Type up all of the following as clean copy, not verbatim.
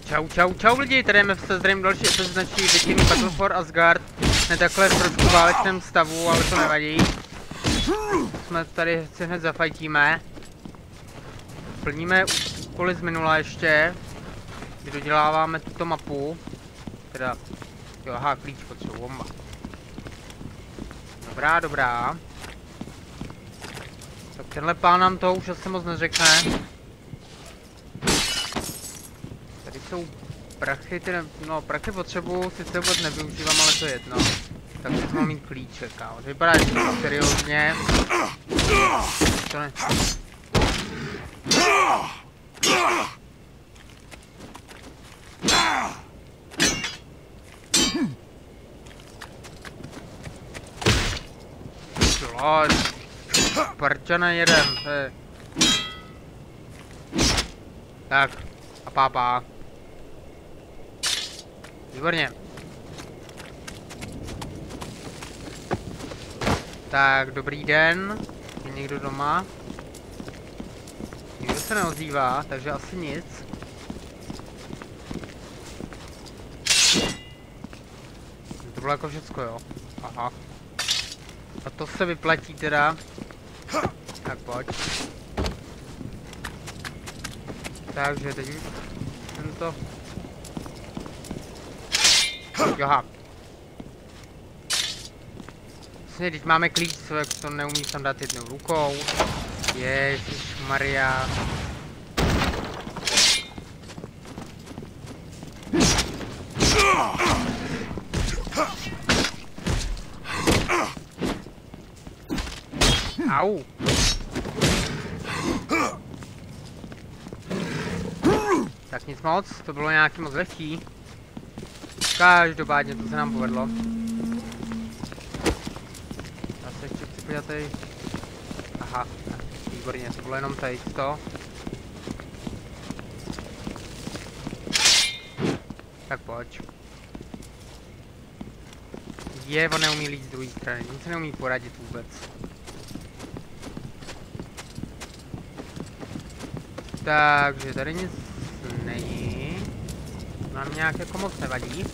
Čau, čau, čau lidi, tady jdeme se zdravím další epizod z naší Viking Battle for Asgard. Ne takhle v trošku válečném stavu, ale to nevadí. Jsme tady si hned zafajtíme. Plníme úkoly z minula ještě. Kdy doděláváme tuto mapu. Teda, jo, aha, klíč potřebuji, bomba. Dobrá, dobrá. Tak tenhle pán nám to už asi moc neřekne. Tady jsou prachy, no prachy potřebuju, sice vůbec nevyužívám, ale to je jedno. Tak teď mám mít klíček, kámo. To vypadá, že to seriózně. To ne... Parčana jeden, to je... Tak, a pápa. Výborně. Tak, dobrý den. Je někdo doma? Nikdo se neozývá, takže asi nic. To bylo jako všecko, jo? Aha. A to se vyplatí teda. Tak pojď. Takže teď tento... Joha. Vlastně, teď máme klíč, jak to neumí tam dát jednou rukou. Ježišmarja. Au. Tak nic moc, to bylo nějaký moc lehký. Každopádně to se nám povedlo. Já se ještě chci podívat tady. Aha, výborně, to bylo jenom tady to. Tak pojď. On neumí líct z druhé strany, nic se neumí poradit vůbec. Takže tady nic není. Nám nějak jako moc nevadí.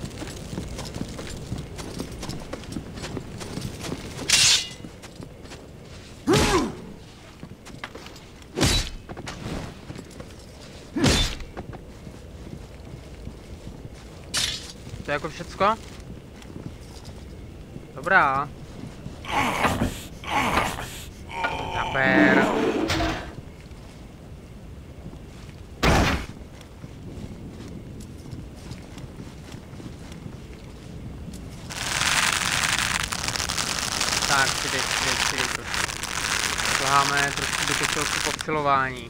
To je jako všecko? Dobrá. Super. Tak, přidej trošku. Šláme trošku do kočelku popsilování.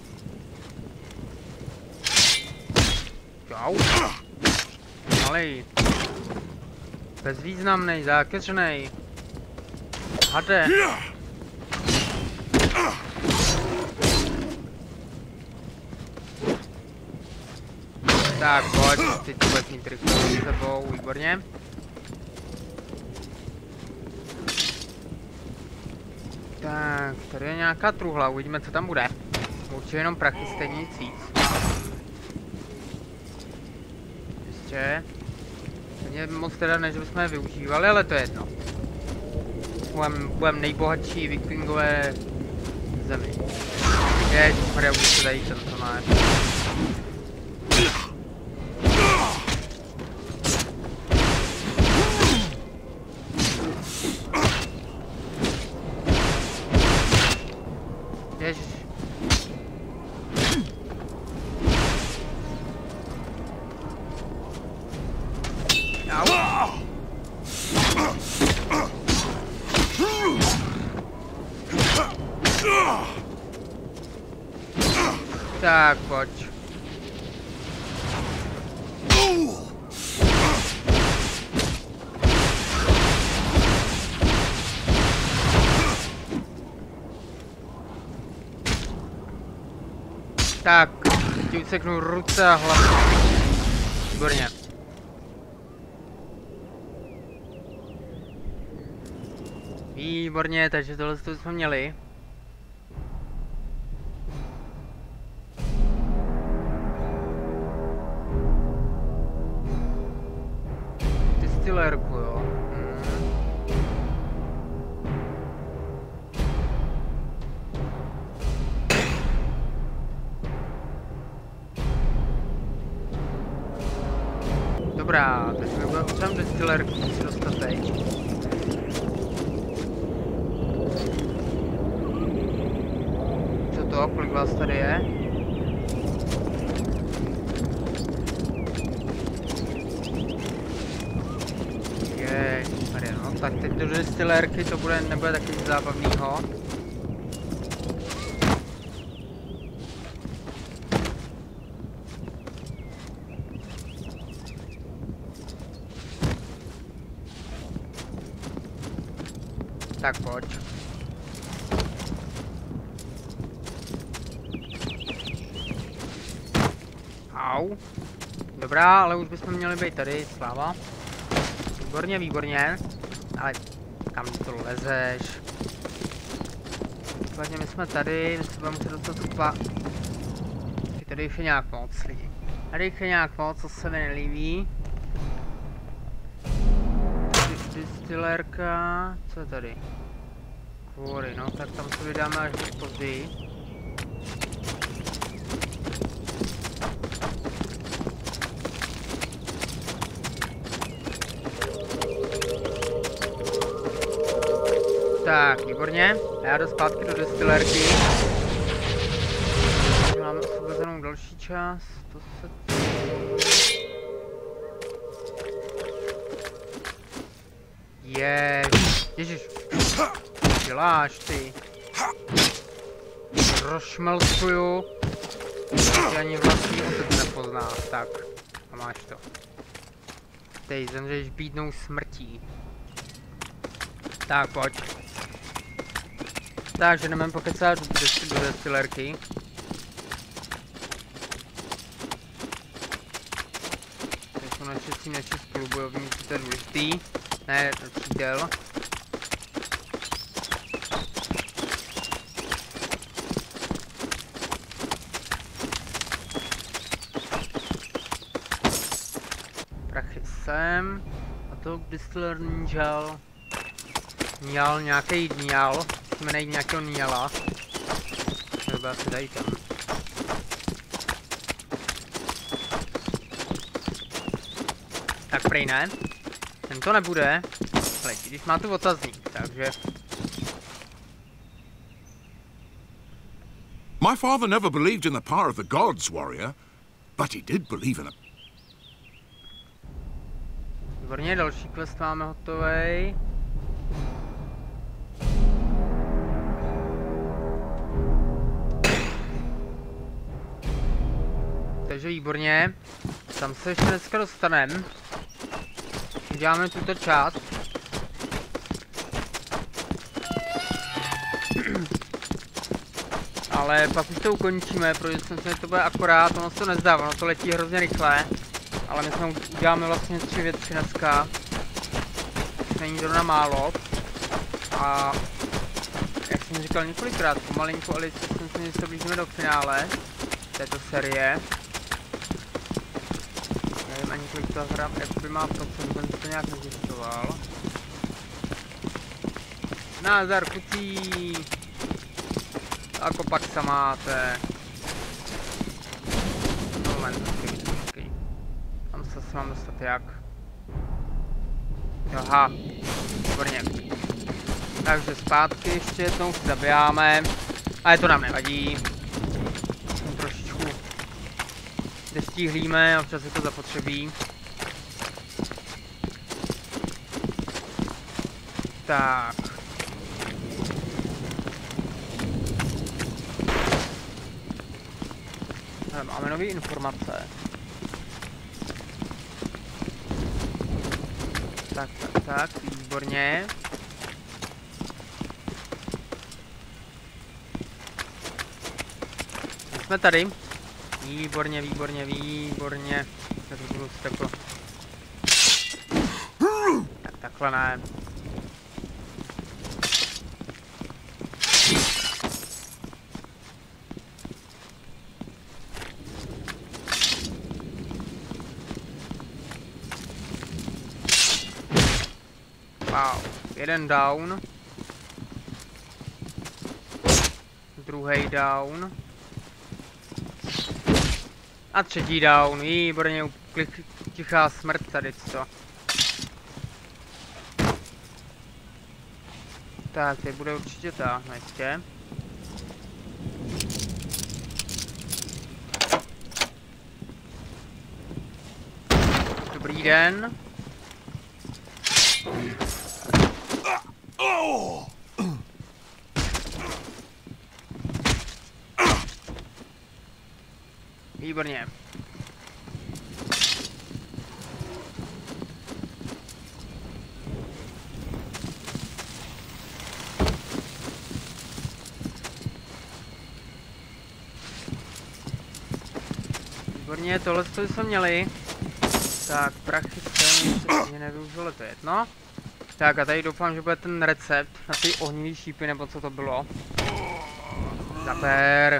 Čau. Malej. Bezvýznamnej, zákeřnej. Hade. Tak, pojď, teď tu budeš mít triku s sebou, výborně. Tak, tady je nějaká truhla, uvidíme, co tam bude. Určitě jenom prachy, stejně nic víc. Ještě. Mě moc teda ne, že bychom je využívali, ale to je jedno. Budem nejbohatší vikingové zemi. Ježišmarja, už se dají tento náš. Ježiš. Au. Tak, pojď. Tak, ti useknu ruce a hlavu. Výborně. Výborně, takže tohle jsme měli. destilerku, jo. Dobrá, takže my budeme tam destilerku si dostat teď. Co to? Kolik vás tady je? Ježišmarja, no tak teď do destilérky to nebude taky nic zábavného. Tak pojď. Au. Dobrá, ale už bychom měli být tady, sláva. Výborně, výborně. Ale kam to lezeš? Případně my jsme tady, my se budeme muset dostat třeba... Tady jich je nějak moc lidí. Tady jich je nějak moc, co se mi nelíbí. Distilérka, co je tady? Kvůry, no, tak tam se vydáme až později. Tak, výborně. A já jdu zpátky do destilérky. Máme osvobozenou další část. To se... Ježiš. Děláš ty. Rozšmelcuju. Ty ani vlastní otec nepozná. Tak. A máš to. Teď zemřeš bídnou smrtí. Tak, pojď. Takže jdeme pokecat do destilérky. To jsou naši spolubojovníci, to je důležitý. Ne, to přítel. Prachy sem. A to distiller Njal. Njal, nějaký Njal. Musíme najít nějakého Njala. Nebo asi dají tam. Tak prej ne. Ten to nebude. Ale když má tu otazník, takže... My father never believed in the power of the gods, warrior, but he did believe in a... Výborně, další quest máme hotovej. Takže výborně. Tam se ještě dneska dostaneme. Uděláme tuto část. Ale pak už to ukončíme, protože jsem si, že to bude akorát, ono se to nezdá, ono to letí hrozně rychle. Ale my jsme uděláme vlastně 3 věci dneska. Není to na málo. A jak jsem říkal několikrát, pomalinku, ale jsem si, že se blížíme do finále této série. Nevím ani kolik to hra, jak by má procent, ten to nějak nezjišťoval. Názar kucí! Ako pak sa máte. Moment, počkej. Tam se mám dostat jak? Aha, výborně. Takže zpátky ještě jednou si zabijáme. Ale to nám nevadí. Trošičku nestíhlíme, občas je to zapotřebí. Tak. Máme nové informace. Tak, výborně. Jsme tady. Výborně. Tady budu takhle. Tak, takhle ne. Wow, jeden down. Druhý down. A třetí down, výborně, tichá smrt tady, co? Tak, teď bude určitě ta, jistě. Dobrý den. Výborně. Výborně, tohle jsme měli. Tak, prachy se nevyužilo, to je jedno. Tak a tady doufám, že bude ten recept na ty ohnivý šípy, nebo co to bylo. Zaber.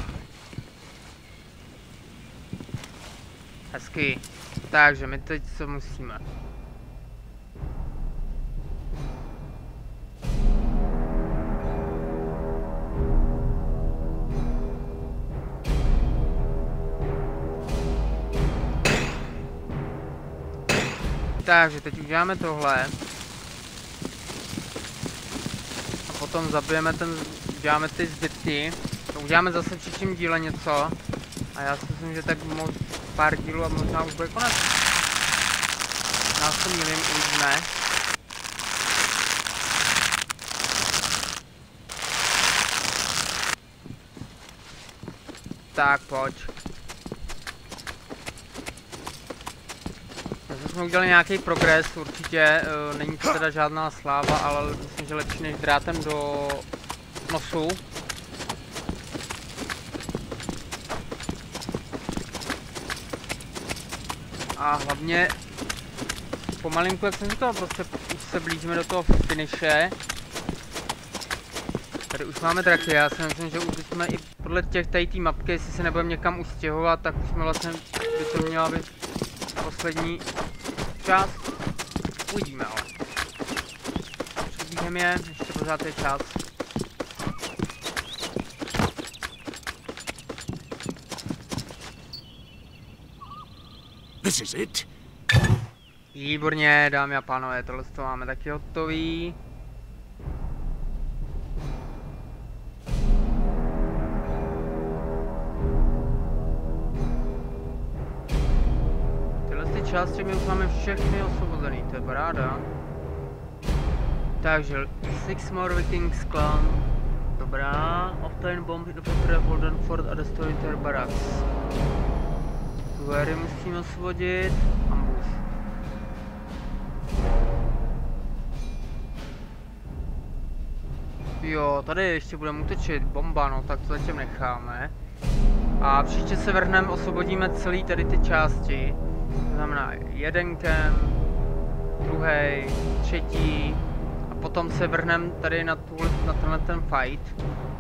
Hezky. Takže my teď co musíme. Takže teď uděláme tohle. A potom zabijeme uděláme ty zbytky. Uděláme zase v příštím díle něco. A já si myslím, že tak pár dílů a možná už bude konec. Nás to milím, uvidíme. Tak, pojď. Zase jsme udělali nějaký progres, určitě. Není to teda žádná sláva, ale myslím, že lepší než drátem do nosu. A hlavně pomalinku, jak jsem říkal, prostě už se blížíme do toho finiše. Tady už máme draky, já si myslím, že už jsme i podle té mapky, jestli se nebudeme někam ustěhovat, tak už jsme vlastně, by to měla být poslední část. Uvidíme ale. Předbíhneme je, ještě pořád je čas. This is it. Výborně, dámy a pánové, tohle to máme taky hotový. Tyhle ty části my už máme všechny osvobozený, to je paráda. Takže 6 more Vikings clan. Dobrá. Obtain bomb in the Holden Fort a destroy their barracks. Tuery musíme osvobodit. Ambus. Jo, tady ještě budeme útočit. Bomba, no tak to zatím necháme. A příště se vrhneme, osvobodíme celý tady ty části. To znamená jeden camp, druhý, třetí. A potom se vrhneme tady na tenhle ten fight.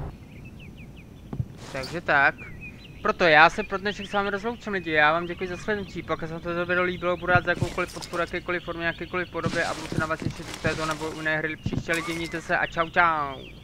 Takže tak. Proto já se pro dnešek s vámi rozloučím lidi, já vám děkuji za slednutí, pokud se vám to video líbilo, budu rád za jakoukoliv podporu, jakékoliv formě, jakékoliv podobě a budu se na vás těšit u této nebo u jiné hry příště lidi, mějte se a čau čau.